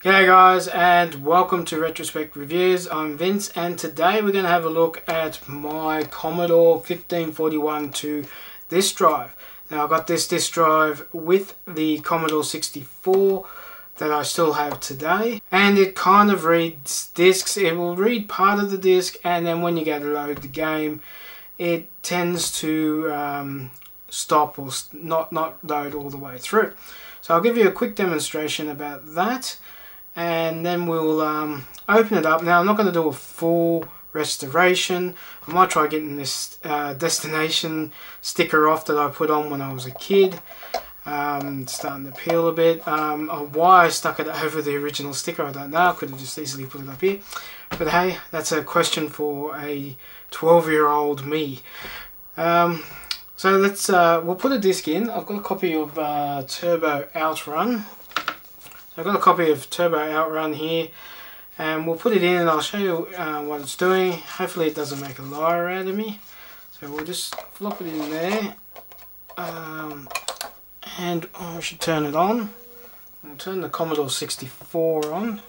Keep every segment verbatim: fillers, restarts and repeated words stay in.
G'day guys, and welcome to Retrospect Reviews. I'm Vince, and today we're going to have a look at my Commodore fifteen forty-one two disk drive. Now I got this disk drive with the Commodore sixty-four that I still have today, and it kind of reads discs. It will read part of the disc, and then when you go to load the game, it tends to um, stop or not, not load all the way through. So I'll give you a quick demonstration about that, and then we'll um, open it up. Now I'm not going to do a full restoration. I might try getting this uh, destination sticker off that I put on when I was a kid. Um, it's starting to peel a bit. Um, why I stuck it over the original sticker, I don't know. I could have just easily put it up here. But hey, that's a question for a twelve year old me. Um, so let's, uh, we'll put a disc in. I've got a copy of uh, Turbo Outrun. So I've got a copy of Turbo Outrun here, and we'll put it in and I'll show you uh, what it's doing. Hopefully it doesn't make a liar out of me. So we'll just flop it in there. Um, and oh, I should turn it on. We'll turn the Commodore sixty-four on.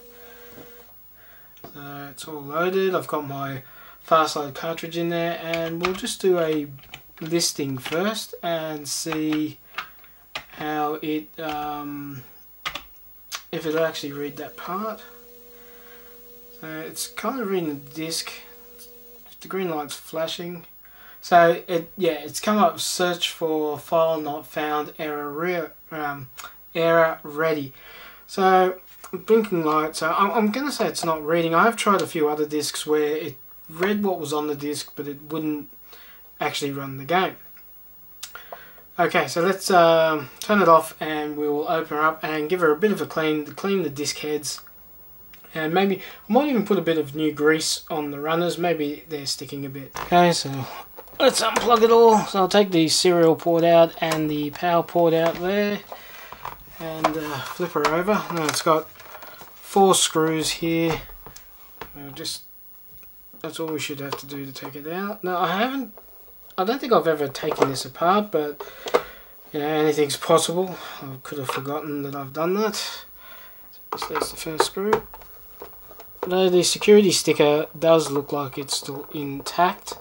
So it's all loaded. I've got my fast load cartridge in there, and we'll just do a listing first and see how it um, if it'll actually read that part. So it's kind of reading the disc. The green light's flashing. So it yeah, it's come up search for file not found, error re um, error ready. So blinking light. So I'm, I'm going to say it's not reading. I've tried a few other discs where it read what was on the disc, but it wouldn't actually run the game. Okay, so let's um, turn it off, and we will open her up and give her a bit of a clean, clean the disc heads, and maybe I might even put a bit of new grease on the runners. Maybe they're sticking a bit. Okay, so let's unplug it all. So I'll take the serial port out and the power port out there, and uh, flip her over. Now it's got four screws here. We'll just that's all we should have to do to take it out. Now I haven't. I don't think I've ever taken this apart, but you know, anything's possible. I could have forgotten that I've done that. So that's the first screw. Though the security sticker does look like it's still intact.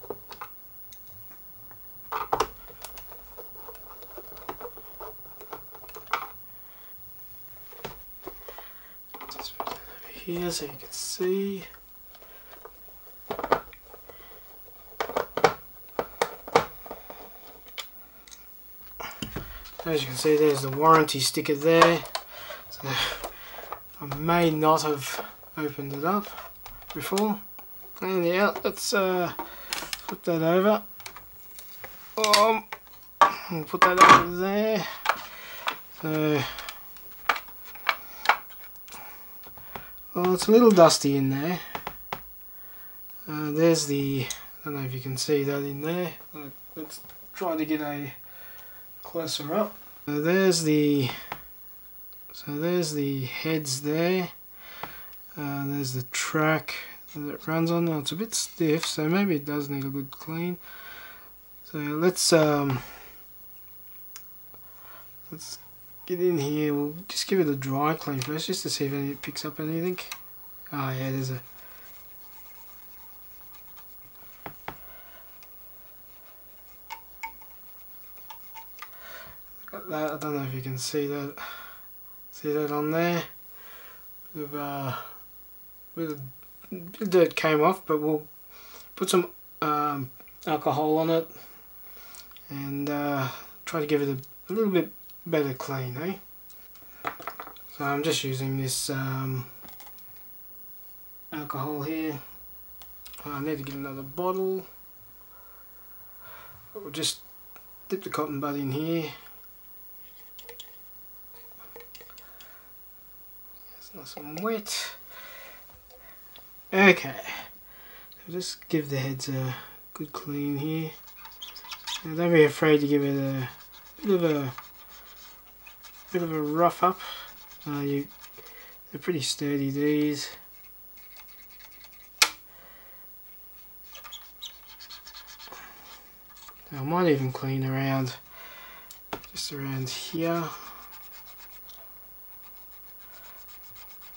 Just put that over here so you can see. As you can see, there's the warranty sticker there. So I may not have opened it up before. And yeah, let's uh, flip that over. Um, we'll put that over there. So, well, it's a little dusty in there. Uh, there's the, I don't know if you can see that in there. Let's try to get a closer up. So there's the so there's the heads there. Uh, there's the track that it runs on. Now it's a bit stiff, so maybe it does need a good clean. So let's um, let's get in here. We'll just give it a dry clean first, just to see if it picks up anything. Oh yeah, there's a that. I don't know if you can see that. See that on there? Bit of, uh, bit of, bit of dirt came off, but we'll put some um, alcohol on it and uh, try to give it a, a little bit better clean, eh? So I'm just using this um, alcohol here. I need to get another bottle. We'll just dip the cotton bud in here. Nice and wet. Okay, so just give the heads a good clean here. Now don't be afraid to give it a bit of a bit of a rough up. Uh, you, they're pretty sturdy, these. Now I might even clean around, just around here.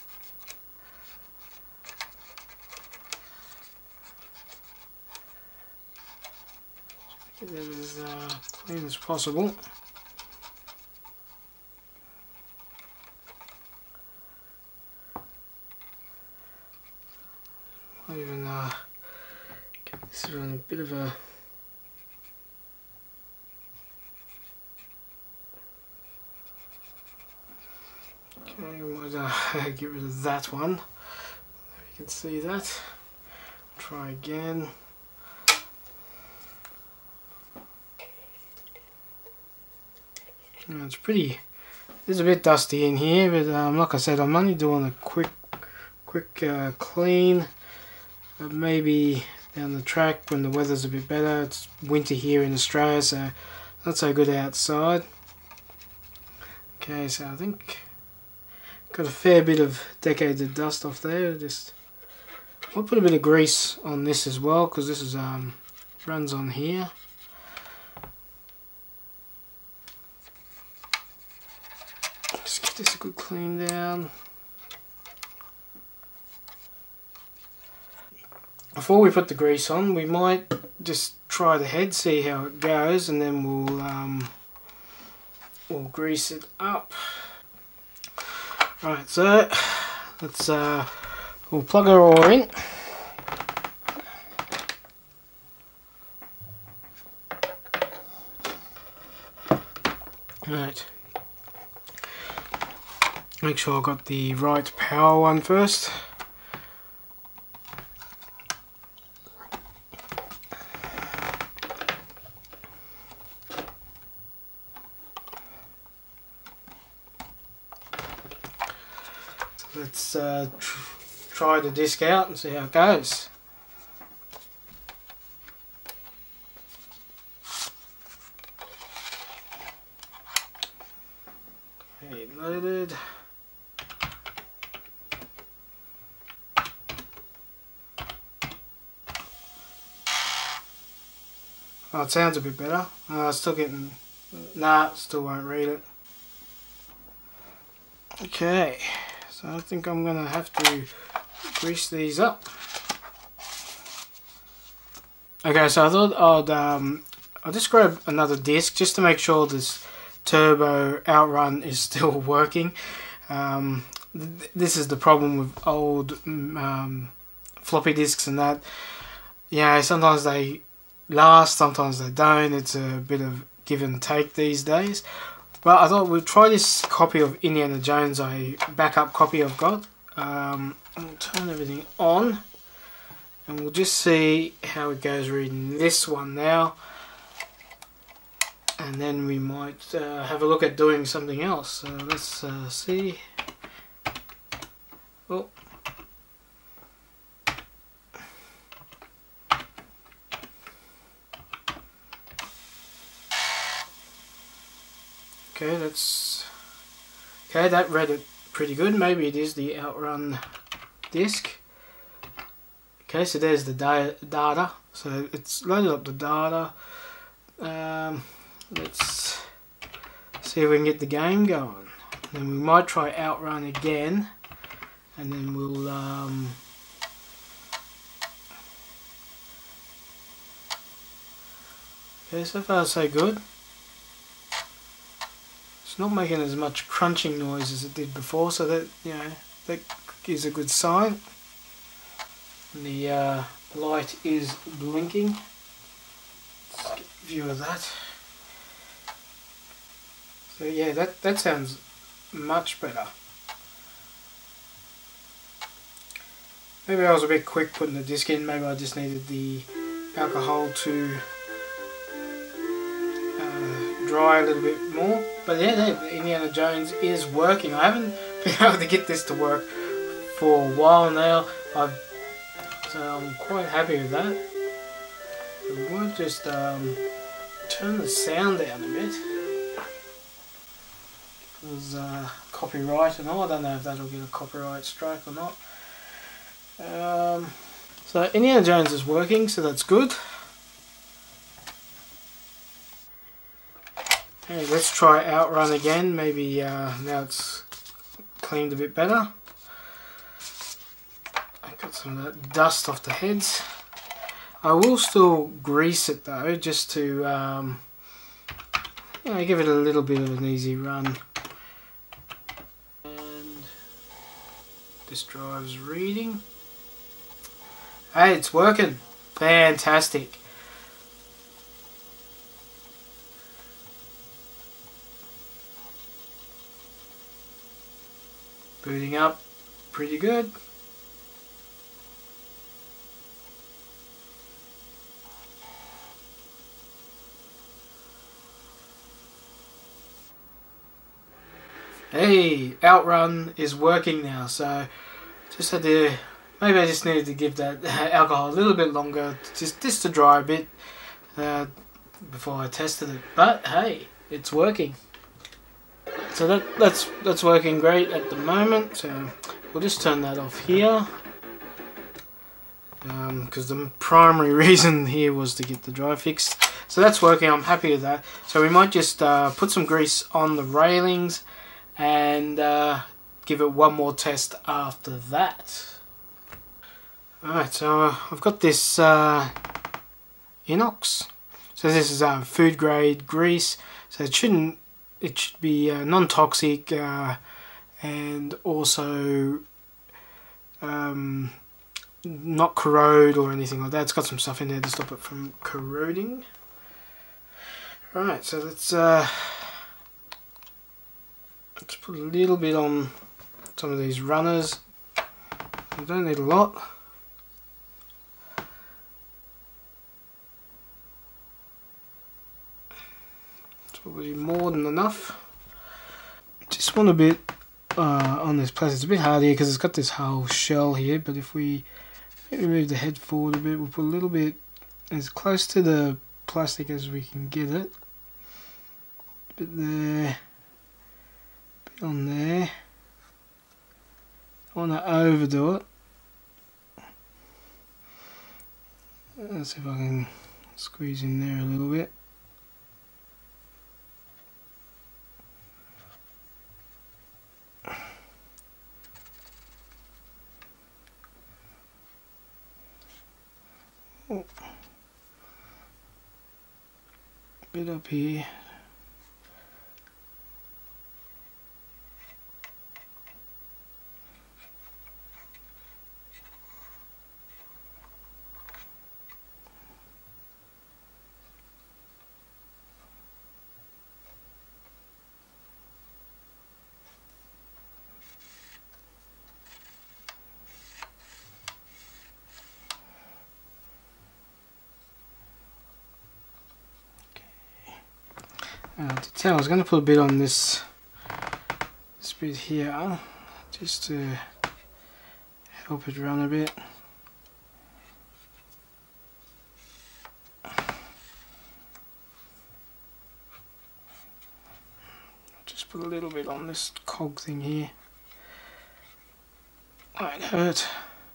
get it as uh, clean as possible. I'll even uh, get this on a bit of a okay, we might uh, get rid of that one. You can see that. Try again. You know, it's pretty. It's a bit dusty in here, but um, like I said, I'm only doing a quick, quick uh, clean. But maybe down the track when the weather's a bit better. It's winter here in Australia, so not so good outside. Okay, so I think got a fair bit of decades of dust off there. Just I'll put a bit of grease on this as well, because this is um runs on here. Just get this a good clean down. Before we put the grease on, we might just try the head, see how it goes, and then we'll um, we'll grease it up. Right, so let's uh, we'll plug our oar in. Right. Make sure I got the right power one first. Let's uh, tr try the disc out and see how it goes. Okay, loaded. Oh, it sounds a bit better. Uh, still getting... Nah, still won't read it. Okay. So I think I'm going to have to grease these up. Okay, so I thought I'd um, I'll just grab another disc just to make sure this turbo outrun is still working. Um, th this is the problem with old um, floppy disks and that. Yeah, sometimes they last, sometimes they don't. It's a bit of give and take these days. Well, I thought we'd try this copy of Indiana Jones, a backup copy I've got. Um, I'll turn everything on and we'll just see how it goes reading this one now. And then we might uh, have a look at doing something else. So let's uh, see. Oh. Okay, that's okay. That read it pretty good. Maybe it is the outrun disc. Okay, so there's the da data. So it's loaded up the data. Um, let's see if we can get the game going. Then we might try outrun again, and then we'll. Um, okay, so far so good. It's not making as much crunching noise as it did before, so that, you know, that is a good sign. The uh, light is blinking. Let's get a view of that. So yeah, that, that sounds much better. Maybe I was a bit quick putting the disc in. Maybe I just needed the alcohol to uh, dry a little bit more. But yeah, the Indiana Jones is working. I haven't been able to get this to work for a while now. I've, so I'm quite happy with that. We might just um, turn the sound down a bit. Because uh, copyright and all. I don't know if that'll get a copyright strike or not. Um, so Indiana Jones is working, so that's good. Okay, let's try outrun again. Maybe uh, now it's cleaned a bit better. I got some of that dust off the heads. I will still grease it though, just to um, you know, give it a little bit of an easy run. And this drive's reading. Hey, it's working. Fantastic. Booting up pretty good. Hey, Outrun is working now, so just had to, maybe I just needed to give that alcohol a little bit longer, just, just to dry a bit uh, before I tested it. But hey, it's working. So that, that's, that's working great at the moment, so we'll just turn that off here. Because um, the primary reason here was to get the drive fixed. So that's working, I'm happy with that. So we might just uh, put some grease on the railings and uh, give it one more test after that. Alright, so uh, I've got this uh, inox. So this is uh, food grade grease. So it shouldn't, it should be uh, non-toxic uh, and also um, not corrode or anything like that. It's got some stuff in there to stop it from corroding. Right, so let's uh, let's put a little bit on some of these runners. You don't need a lot. It's probably more than enough. Just want a bit uh, on this plastic. It's a bit hard here because it's got this whole shell here, but if we maybe move the head forward a bit, we'll put a little bit as close to the plastic as we can get it. A bit there, a bit on there. I want to overdo it. Let's see if I can squeeze in there a little bit. Oh. Bit up here. Uh, to tell, I was going to put a bit on this, this bit here, just to help it run a bit. Just put a little bit on this cog thing here. Might hurt.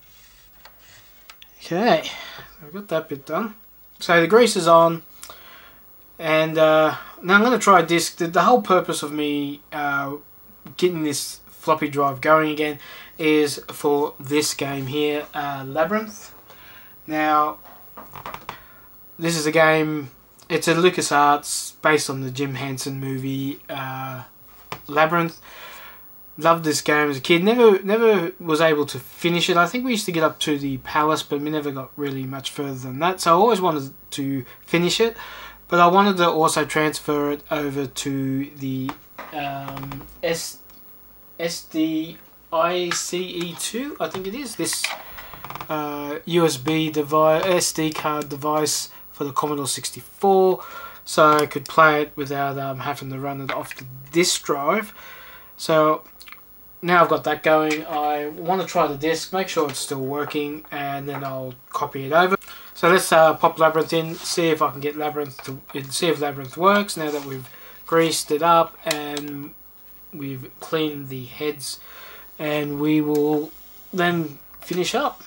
Okay, so I've got that bit done. So the grease is on. And uh, now I'm going to try a disc. The, the whole purpose of me uh, getting this floppy drive going again is for this game here, uh, Labyrinth. Now, this is a game, it's a LucasArts based on the Jim Henson movie, uh, Labyrinth. Loved this game as a kid. Never, never was able to finish it. I think we used to get up to the palace, but we never got really much further than that. So I always wanted to finish it. But I wanted to also transfer it over to the um, S D I C E two, I think it is, this uh, U S B device, S D card device for the Commodore sixty-four, so I could play it without um, having to run it off the disk drive. So now I've got that going. I want to try the disc, make sure it's still working, and then I'll copy it over. So let's uh, pop Labyrinth in, see if I can get Labyrinth to see if Labyrinth works now that we've greased it up and we've cleaned the heads, and we will then finish up.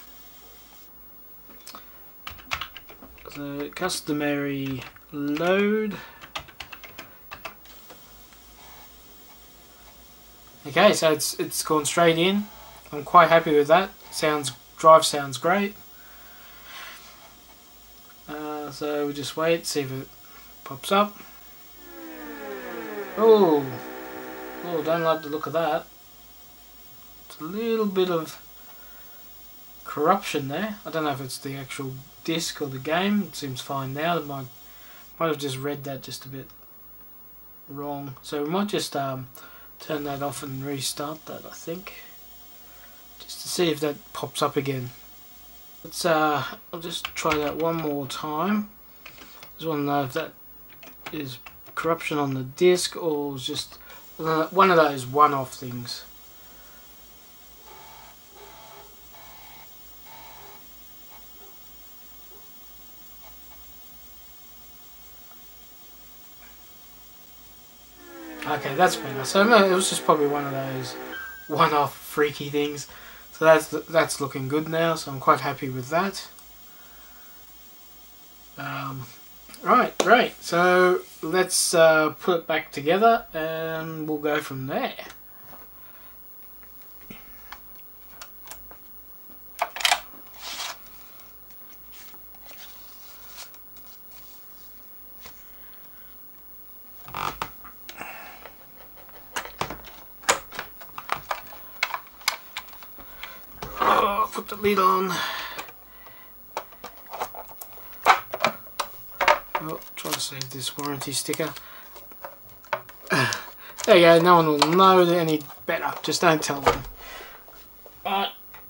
So customary load. Okay, so it's it's gone straight in. I'm quite happy with that. Sounds drive sounds great. Uh, so we'll just wait, see if it pops up. Oh, oh, don't like the look of that. It's a little bit of corruption there. I don't know if it's the actual disc or the game. It seems fine now. It might, might have just read that just a bit wrong. So we might just um, turn that off and restart that, I think. Just to see if that pops up again. Let's, uh, I'll just try that one more time. Just want to know if that is corruption on the disc or just one of those one-off things. Okay, that's better. So no, it was just probably one of those one-off freaky things. So that's that's looking good now. So I'm quite happy with that. Um, right, great. So let's uh, put it back together, and we'll go from there. Put the lid on. Oh, try to save this warranty sticker. There you go, no one will know any better. Just don't tell them. Right.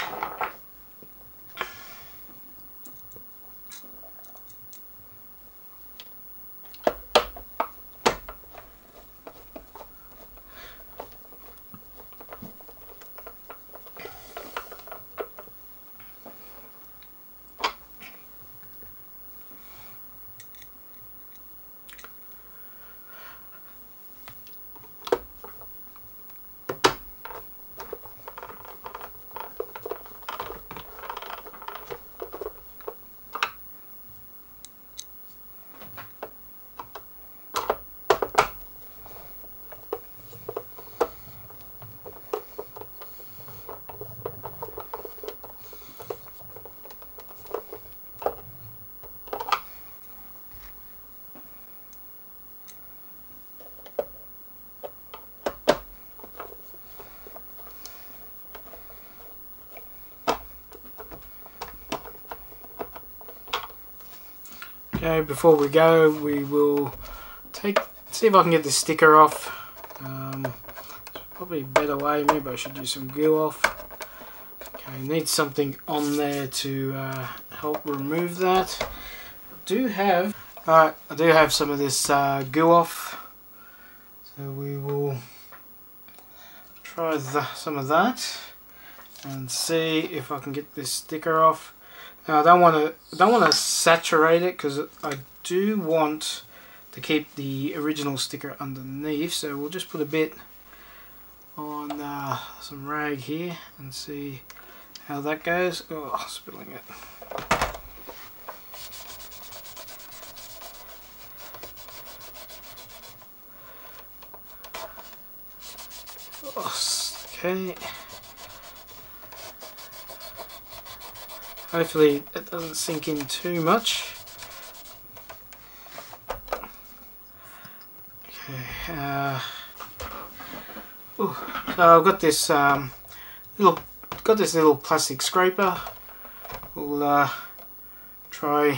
Okay, before we go, we will take see if I can get this sticker off. Um, probably a better way. Maybe I should use some glue off. Okay, need something on there to uh, help remove that. I do have, alright, I do have some of this uh, glue off. So we will try the, some of that and see if I can get this sticker off. Now I don't want to don't want to saturate it because I do want to keep the original sticker underneath. So we'll just put a bit on uh, some rag here and see how that goes. Oh, spilling it. Okay. Hopefully it doesn't sink in too much. Okay. Uh, ooh, so I've got this um, little, got this little plastic scraper. We'll uh, try.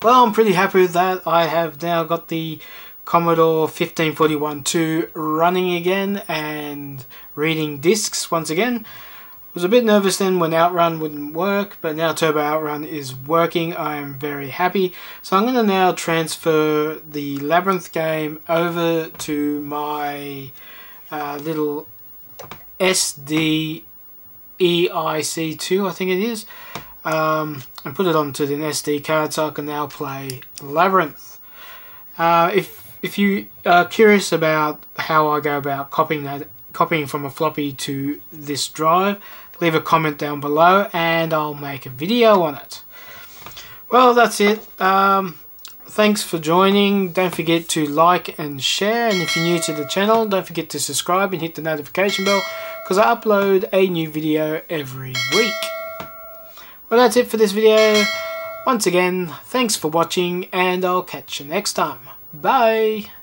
Well, I'm pretty happy with that. I have now got the Commodore fifteen forty-one two running again and reading discs once again. Was a bit nervous then when Outrun wouldn't work, but now Turbo Outrun is working. I am very happy. So I'm going to now transfer the Labyrinth game over to my uh, little S D E I C two, I think it is, um, and put it onto the S D card so I can now play Labyrinth. Uh, if if you are curious about how I go about copying that, copying from a floppy to this drive, leave a comment down below and I'll make a video on it. Well, that's it. Um, thanks for joining. Don't forget to like and share, and if you're new to the channel, don't forget to subscribe and hit the notification bell, because I upload a new video every week. Well, that's it for this video. Once again, thanks for watching and I'll catch you next time. Bye!